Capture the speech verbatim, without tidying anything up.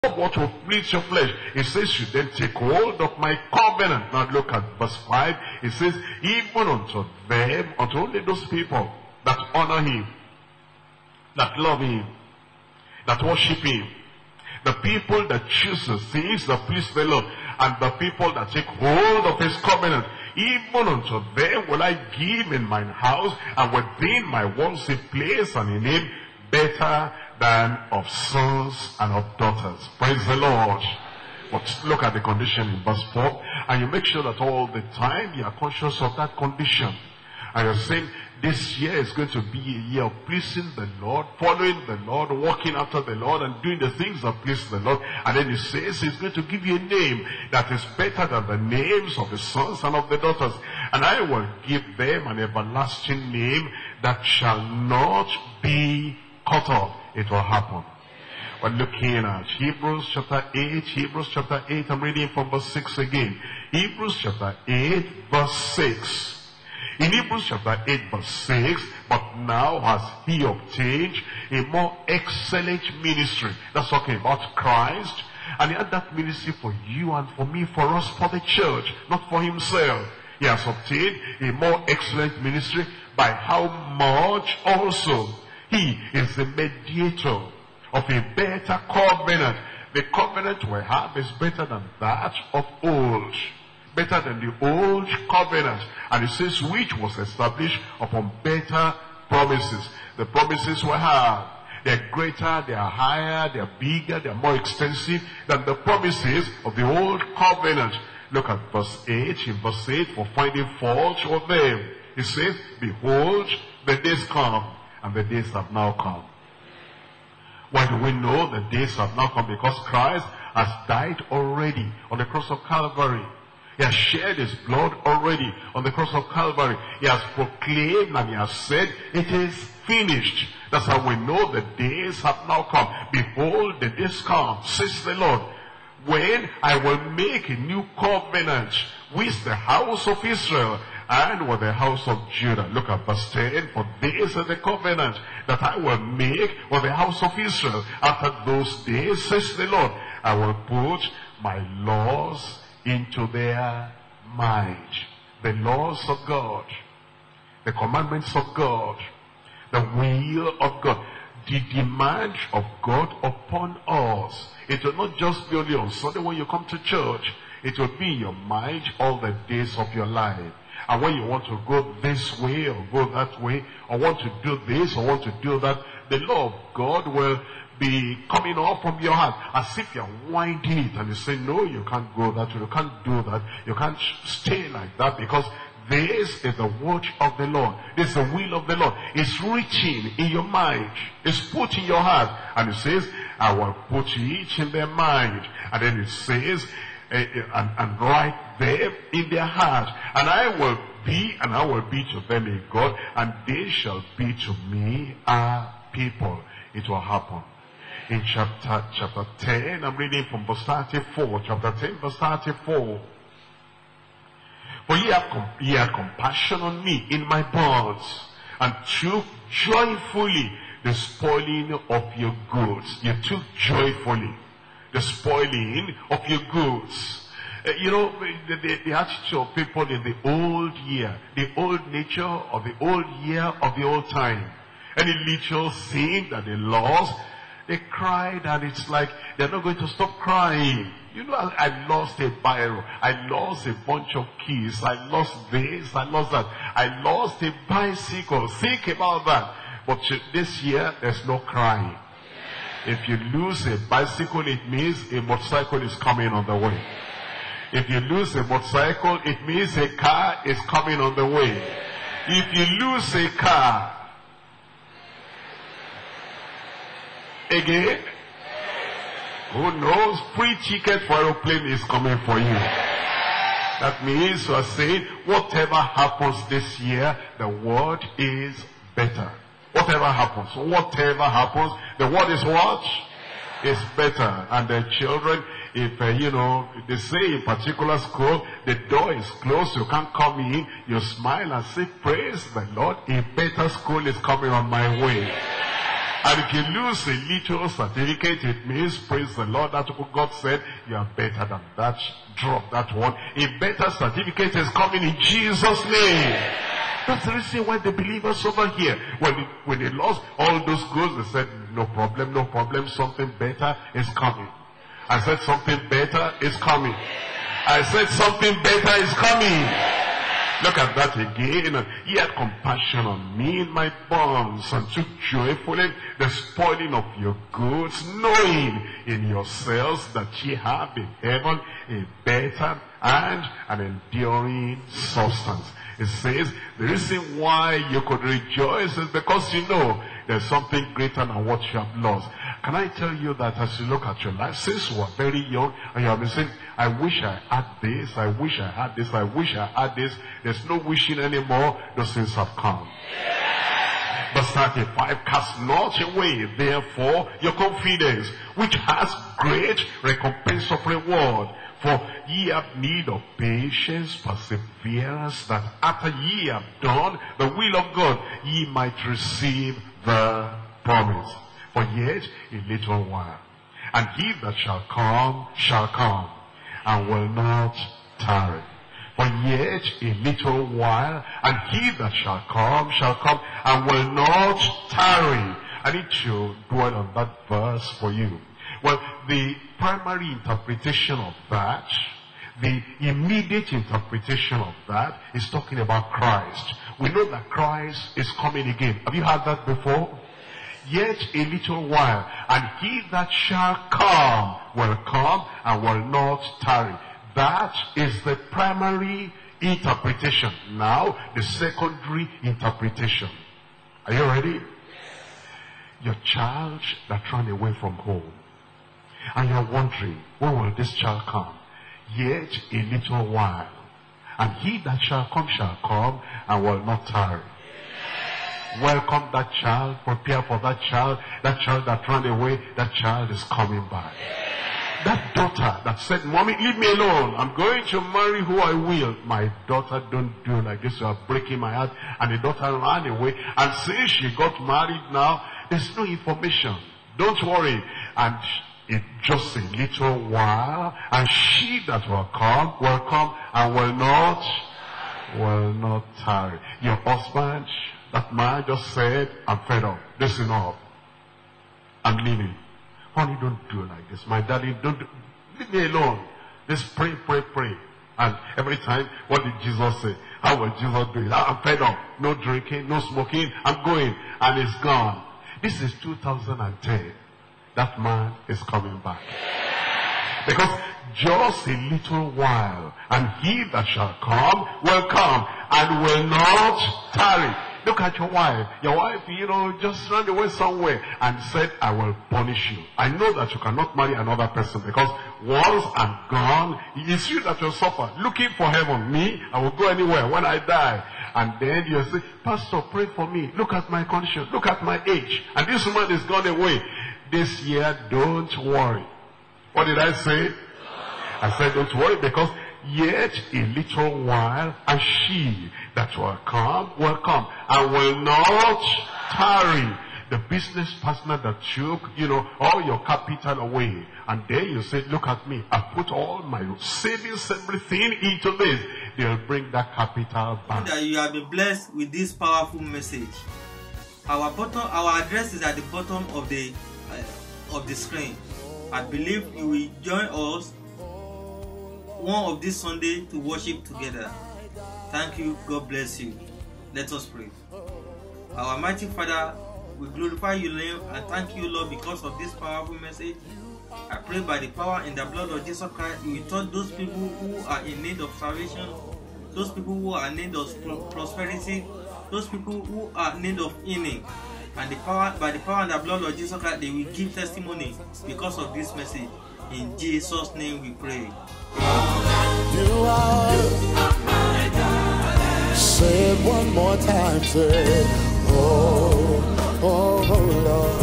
what will please your flesh. It says, you then take hold of my covenant. Now look at verse five. It says, even unto them, unto only those people that honor him, that love him, that worship him, the people that choose the things that please the Lord, and the people that take hold of his covenant, even unto them will I give in mine house and within my walls a place and a name better than of sons and of daughters. Praise the Lord. But look at the condition in verse four, and you make sure that all the time you are conscious of that condition. And you're saying, this year is going to be a year of pleasing the Lord, following the Lord, walking after the Lord, and doing the things that please the Lord. And then he says he's going to give you a name that is better than the names of the sons and of the daughters. And I will give them an everlasting name that shall not be cut off. It will happen. We're looking at Hebrews chapter eight, Hebrews chapter eight, I'm reading from verse six again. Hebrews chapter eight, verse six. In Hebrews chapter eight, verse six, but now has he obtained a more excellent ministry. That's talking about Christ. And he had that ministry for you and for me, for us, for the church, not for himself. He has obtained a more excellent ministry, by how much also he is the mediator of a better covenant. The covenant we have is better than that of old. Better than the old covenant. And it says, which was established upon better promises. The promises we have, they're greater, they're higher, they're bigger, they're more extensive than the promises of the old covenant. Look at verse eight. In verse eight, for finding fault with them, it says, behold, the days come, and the days have now come. Why do we know the days have now come? Because Christ has died already on the cross of Calvary. He has shed his blood already on the cross of Calvary. He has proclaimed and he has said, it is finished. That's how we know the days have now come. Behold, the days come, says the Lord, when I will make a new covenant with the house of Israel and with the house of Judah. Look at verse ten. For this is the covenant that I will make with the house of Israel. After those days, says the Lord, I will put my laws into their mind. The laws of God, the commandments of God, the will of God, the demand of God upon us. It will not just be only on Sunday when you come to church. It will be in your mind all the days of your life. And when you want to go this way or go that way, or want to do this or want to do that, the law of God will be coming off from your heart as if you're winding it, and you say, no, you can't go that way, you can't do that, you can't stay like that, because this is the word of the Lord. This is the will of the Lord. It's written in your mind. It's put in your heart. And it says, I will put it in their mind. And then it says, uh, and, and write them in their heart. And I will be, and I will be to them a God, and they shall be to me a people. It will happen. In chapter, chapter ten, I'm reading from verse thirty-four. Chapter ten, verse thirty-four. For ye have, com ye have compassion on me in my bonds, and took joyfully the spoiling of your goods. You took joyfully the spoiling of your goods. Uh, you know, the, the, the attitude of people in the old year, the old nature of the old year of the old time. Any little thing that they lost, they cried, and it's like they're not going to stop crying. You know, I, I lost a biro. I lost a bunch of keys. I lost this. I lost that. I lost a bicycle. Think about that. But this year, there's no crying. If you lose a bicycle, it means a motorcycle is coming on the way. If you lose a motorcycle, it means a car is coming on the way. If you lose a car, again, who knows, free ticket for aeroplane is coming for you. That means you are saying, whatever happens this year, the word is better. Whatever happens, whatever happens, the word is what? Is better. And the children, if, uh, you know, they say in particular school, the door is closed, you can't come in, you smile and say, praise the Lord, a better school is coming on my way. And if you lose a little certificate, it means, praise the Lord, that's what God said, you are better than that. Drop that one. A better certificate is coming in Jesus' name. That's the reason why the believers over here, when they, when they lost all those goods, they said, no problem, no problem, something better is coming. I said something better is coming. I said something better is coming. Look at that again. Ye had compassion on me in my bonds, and took joyfully the spoiling of your goods, knowing in yourselves that ye have in heaven a better and an enduring substance. It says the reason why you could rejoice is because you know there's something greater than what you have lost. Can I tell you that as you look at your life, since you are very young and you have been saying, I wish I had this, I wish I had this, I wish I had this, there's no wishing anymore, those things have come. Verse thirty-five, cast not away therefore your confidence, which has great recompense of reward. For ye have need of patience, perseverance, that after ye have done the will of God, ye might receive the promise. For yet a little while, and he that shall come shall come, and will not tarry. For yet a little while, and he that shall come shall come, and will not tarry. I need to dwell on that verse for you. Well, the primary interpretation of that, the immediate interpretation of that, is talking about Christ. We know that Christ is coming again. Have you heard that before? Yet a little while, and he that shall come will come and will not tarry. That is the primary interpretation. Now, the secondary interpretation. Are you ready? Your child that ran away from home, and you're wondering, when will this child come? Yet a little while, and he that shall come shall come and will not tarry. Welcome that child, prepare for that child, that child that ran away, that child is coming back. That daughter that said, Mommy, leave me alone, I'm going to marry who I will. My daughter, don't do like this, you are breaking my heart. And the daughter ran away, and since she got married now, there's no information. Don't worry. And it just a little while, and she that will come, will come, and will not, will not tarry. Your husband, that man just said, I'm fed up. This is enough. I'm leaving. Honey, don't do like this. My daddy, don't do, leave me alone. Just pray, pray, pray. And every time, what did Jesus say? How will Jesus do it? I'm fed up. No drinking, no smoking. I'm going. And it's gone. This is two thousand ten. That man is coming back. Because just a little while, and he that shall come will come and will not tarry. Look at your wife. Your wife, you know, just ran away somewhere and said, I will punish you. I know that you cannot marry another person, because once I'm gone, it's you that will suffer. Looking for heaven. Me, I will go anywhere when I die. And then you say, Pastor, pray for me. Look at my condition. Look at my age. And this woman is gone away. This year, don't worry. What did I say? I said, don't worry, because yet a little while, and she that will come, will come, and will not tarry. The business partner that took, you know, all your capital away. And then you say, look at me, I put all my savings, everything into this. They'll bring that capital back. That you have been blessed with this powerful message. Our bottom, our address is at the bottom of the uh, of the screen. I believe you will join us one of this Sunday to worship together. Thank you. God bless you. Let us pray. Our mighty Father, we glorify your name and thank you, Lord, because of this powerful message. I pray by the power and the blood of Jesus Christ, you will touch those people who are in need of salvation, those people who are in need of prosperity, those people who are in need of healing. And the power, by the power and the blood of Jesus Christ, they will give testimony because of this message. In Jesus' name we pray. You are, you are my God. Say it one more time, say, oh, oh, oh, Lord.